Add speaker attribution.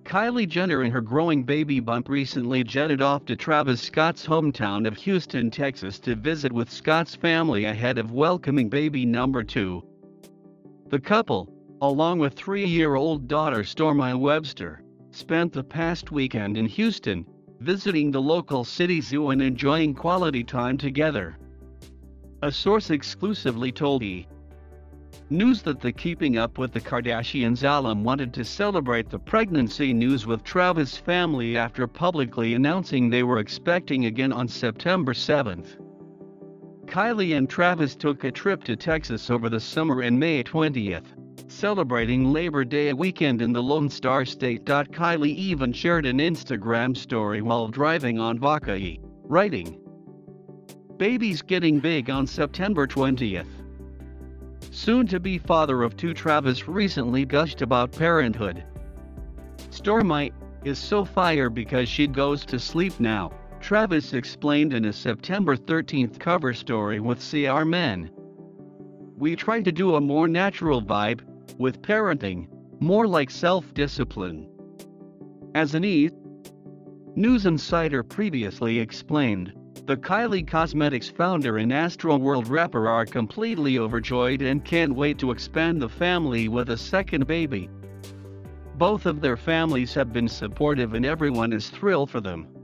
Speaker 1: Kylie Jenner and her growing baby bump recently jetted off to Travis Scott's hometown of Houston, Texas to visit with Scott's family ahead of welcoming baby number 2. The couple, along with 3-year-old daughter Stormi Webster, spent the past weekend in Houston, visiting the local city zoo and enjoying quality time together. A source exclusively told E! News that the Keeping Up with the Kardashians alum wanted to celebrate the pregnancy news with Travis' family after publicly announcing they were expecting again on September 7. Kylie and Travis took a trip to Texas over the summer and May 20, celebrating Labor Day weekend in the Lone Star State. Kylie even shared an Instagram story while driving on Vaca, writing, "Baby's getting big on September 20th. Soon-to-be father of 2 Travis recently gushed about parenthood. Stormi is so fire because she goes to sleep now," Travis explained in a September 13 cover story with CR Men. "We try to do a more natural vibe with parenting, more like self-discipline." As an E! News Insider previously explained, the Kylie Cosmetics founder and Astroworld rapper are completely overjoyed and can't wait to expand the family with a second baby. Both of their families have been supportive and everyone is thrilled for them.